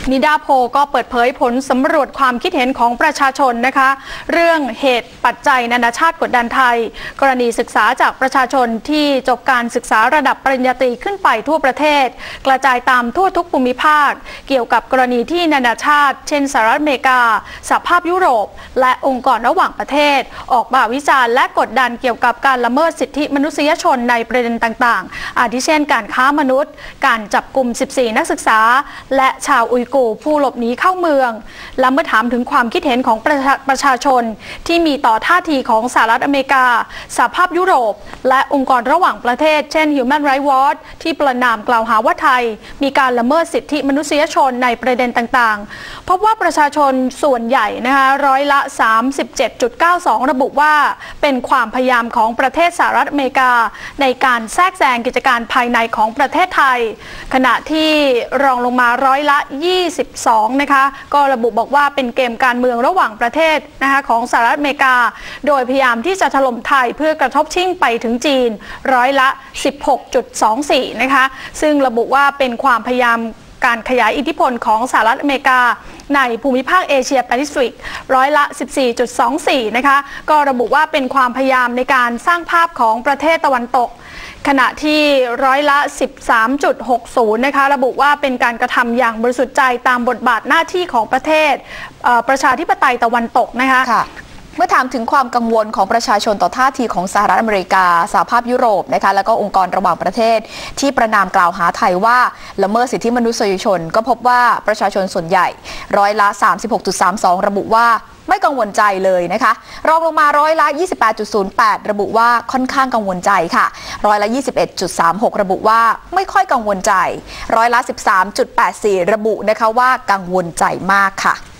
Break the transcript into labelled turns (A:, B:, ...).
A: นิดาโพก็เปิดเผยผลสำรวจความคิดเห็นของประชาชนนะคะเรื่องเหตุปัจจัยนานาชาติกดดันไทยกรณีศึกษาจากประชาชนที่จบการศึกษาระดับปริญญาตรีขึ้นไปทั่วประเทศกระจายตามทั่วทุกภูมิภาคเกี่ยวกับกรณีที่นานาชาติเช่นสหรัฐอเมริกาสหภาพยุโรปและองค์กรระหว่างประเทศออกมาวิจารณ์และกดดันเกี่ยวกับการละเมิดสิทธิมนุษยชนในประเด็นต่างๆอาทิเช่นการค้ามนุษย์การจับกุม14นักศึกษาและชาวอุยกูร์ผู้หลบหนีเข้าเมืองและเมื่อถามถึงความคิดเห็นของประชาชนที่มีต่อท่าทีของสหรัฐอเมริกาสหภาพยุโรปและองค์กรระหว่างประเทศเช่น Human Rights Watch ที่ประณามกล่าวหาว่าไทยมีการละเมิดสิทธิมนุษยชนในประเด็นต่างๆพบว่าประชาชนส่วนใหญ่นะคะร้อยละ 37.92 ระบุว่าเป็นความพยายามของประเทศสหรัฐอเมริกาในการแทรกแซงกิจการภายในของประเทศไทยขณะที่รองลงมาร้อยละ 22 นะคะก็ระบุบอกว่าเป็นเกมการเมืองระหว่างประเทศนะคะของสหรัฐอเมริกาโดยพยายามที่จะถล่มไทยเพื่อกระทบชิ่งไปถึงจีนร้อยละ 16.24 นะคะซึ่งระบุว่าเป็นความพยายามการขยายอิทธิพลของสหรัฐอเมริกาในภูมิภาคเอเชียแปซิฟิกร้อยละ 14.24 นะคะก็ระบุว่าเป็นความพยายามในการสร้างภาพของประเทศตะวันตกขณะที่ร้อยละ 13.60 นะคะระบุว่าเป็นการกระทำอย่างบริสุทธิ์ใจตามบทบาทหน้าที่ของประเทศประชาธิปไตยตะวันตกนะคะ
B: เมื่อถามถึงความกังวลของประชาชนต่อท่าทีของสหรัฐอเมริกาสหภาพยุโรปนะคะแล้วก็องค์กรระหว่างประเทศที่ประนามกล่าวหาไทยว่าละเมิดสิทธิมนุษยชนก็พบว่าประชาชนส่วนใหญ่ร้อยละ 36.32 ระบุว่าไม่กังวลใจเลยนะคะรองลงมาร้อยละ 28.08 ระบุว่าค่อนข้างกังวลใจค่ะร้อยละ 21.36 ระบุว่าไม่ค่อยกังวลใจร้อยละ 13.84 ระบุนะคะว่ากังวลใจมากค่ะ